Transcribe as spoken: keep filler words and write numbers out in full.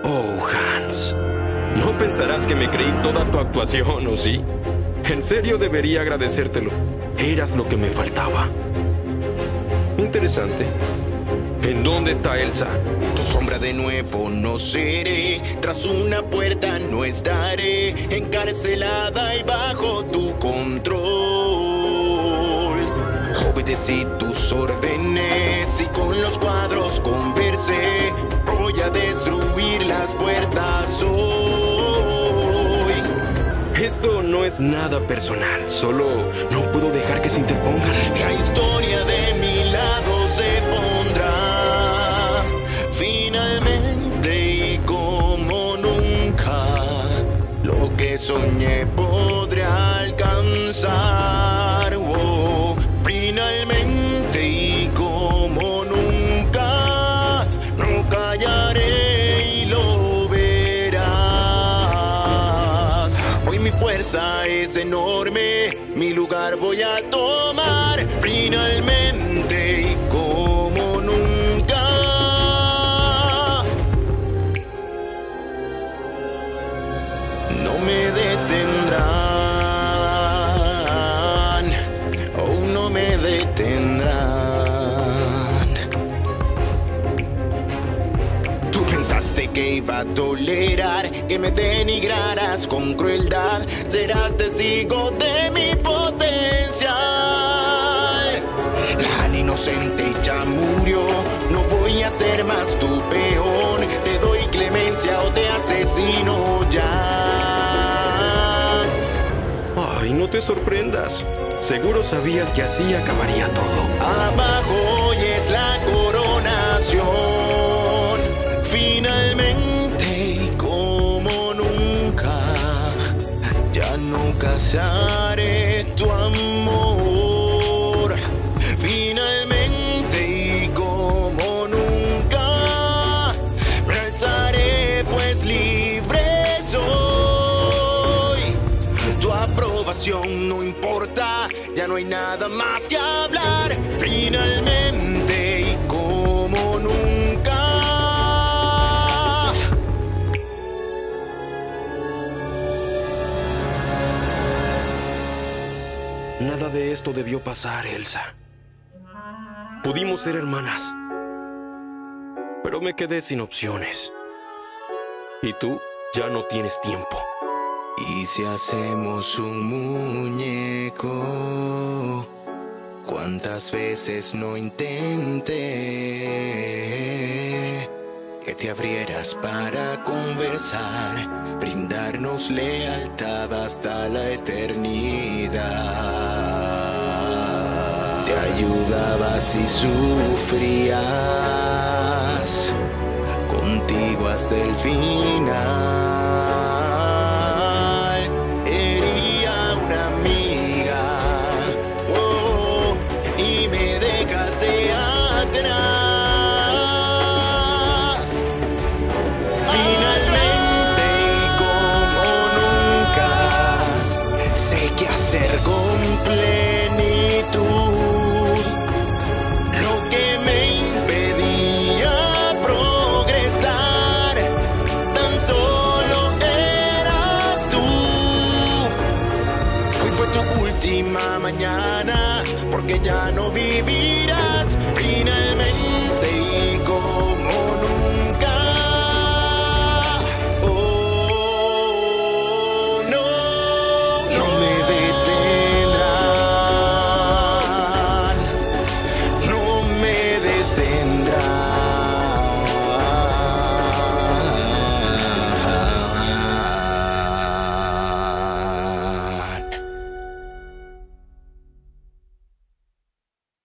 Oh, Hans. No pensarás que me creí toda tu actuación, ¿o sí? En serio debería agradecértelo. Eras lo que me faltaba. Interesante. ¿En dónde está Elsa? Tu sombra de nuevo no seré, tras una puerta no estaré, encarcelada y bajo tu control. Obedecí tus órdenes y con los cuadros conversé. Voy a destruir las puertas hoy. Esto no es nada personal, solo no puedo dejar que se interpongan. La historia de mi lado se pondrá finalmente y como nunca. Lo que soñé podrá alcanzar. Oh, finalmente y como nunca. No callaré y lo verás. Hoy mi fuerza es enorme, mi lugar voy a tomar finalmente y como nunca. No me detendrán, oh, no me detendrán. Tú pensaste que iba a tolerar que me denigraras con crueldad. Serás testigo de mi potencial. La inocente ya murió, no voy a ser más tu peón. Te doy clemencia o te asesino ya. Ay, no te sorprendas. Seguro sabías que así acabaría todo. Abajo hoy es la coronación. Finalmente y como nunca, ya no casaré tu amor. Finalmente y como nunca, me alzaré pues libre soy. Tu aprobación no importa, ya no hay nada más que hablar. Finalmente y como nunca. Nada de esto debió pasar, Elsa. Pudimos ser hermanas, pero me quedé sin opciones. Y tú ya no tienes tiempo. ¿Y si hacemos un muñeco? ¿Cuántas veces no intenté que te abrieras para conversar, brindarnos lealtad hasta la eternidad? Te ayudaba si sufrías, contigo hasta el final. Hería una amiga, oh, y me dejaste atrás. Finalmente y como nunca, sé qué hacer con plenitud. Lo que me impedía progresar, tan solo eras tú. Hoy fue tu última mañana, porque ya no viví